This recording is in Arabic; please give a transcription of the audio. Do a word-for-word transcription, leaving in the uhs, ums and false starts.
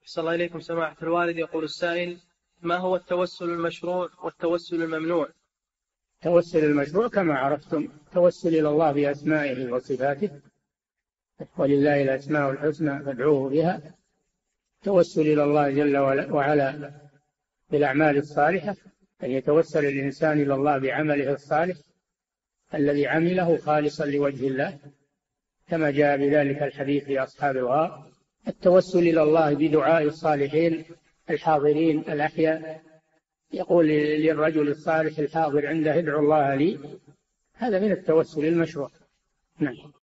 أحسن الله إليكم سماحة الوالد. يقول السائل: ما هو التوسل المشروع والتوسل الممنوع؟ التوسل المشروع كما عرفتم توسل إلى الله بأسمائه وصفاته، ولله الأسماء الحسنى فادعوه بها. توسل إلى الله جل وعلا بالأعمال الصالحة، أن يتوسل الإنسان إلى الله بعمله الصالح الذي عمله خالصا لوجه الله، كما جاء بذلك الحديث في أصحاب الغار. التوسل إلى الله بدعاء الصالحين الحاضرين الأحياء، يقول للرجل الصالح الحاضر عنده: ادعو الله لي. هذا من التوسل المشروع. نعم.